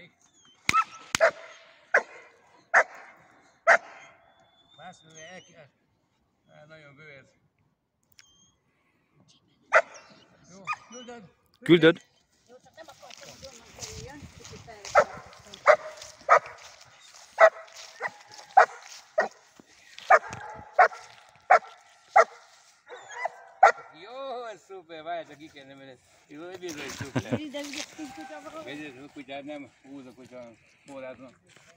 Tessék. Mászlóan el kell. Nagyon bőr. Jó, küldöd. Küldöd. Jó, csak nem akartam, hogy onnan kerüljön, kicsit fel. Jó, szuper, várjátok, ki kell nevelni. Jó, bizony, szuper. De ugye kutya van. Vegyél, a kutyát nem húz a kutya a forrázon.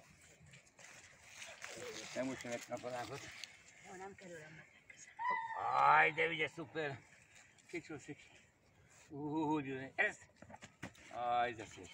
Nem úgy szeret napalánkot. Jó, nem kerülöm meg közel. Aj, de ugye szuper. Kicsúszik. Úgy, ez. Aj, de szép.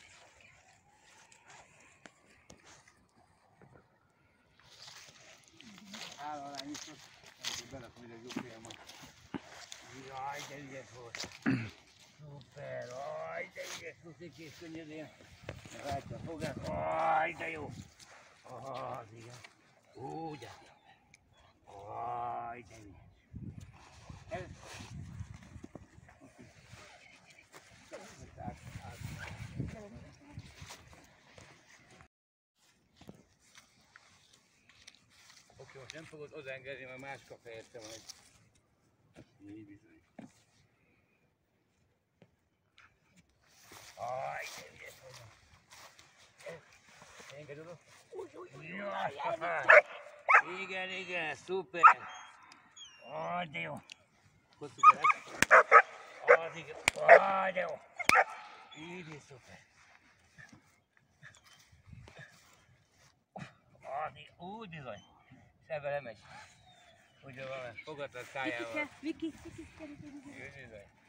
Áll alá nyitott, amikor belakom ide a gyógyfélmat. Jaj, de ügyes volt. Szuper, aj, de ügyes volt, és könnyedén. Megálltja a fogát, aj, de jó. Az igen. Úgy álltam be. Aj, de ügyes. Ez. Oké, most nem fogod odaengedni, mert más kap helyette majd. Így bizony. Aj, de ügyes vagy. Engedj oda. Igen, igen, szuper. Aj, de jó. Hogy szuper ez? Az igen. Aj, de jó. Így is szuper. Az igen. Úgy bizony. Ebbe lemegy. Úgy van, fogadtad szájával. Viki, Viki, Úgy bizony.